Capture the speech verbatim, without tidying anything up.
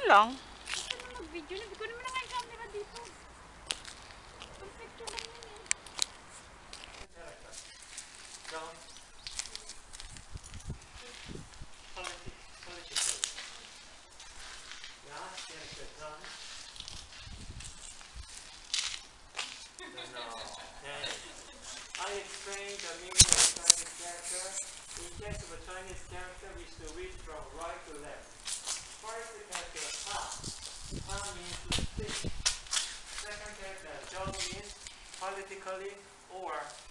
lang. Basta na mag-video na. Biko naman na nga yung camera dito. Perfecto lang yun eh. John. Politics. Political. Yeah, character John. No. Hey. I explained the meaning of Chinese character. In case of a Chinese character, we should read from right to left. First character, Ha. Ha means to speak. Second character, Zhou means politically or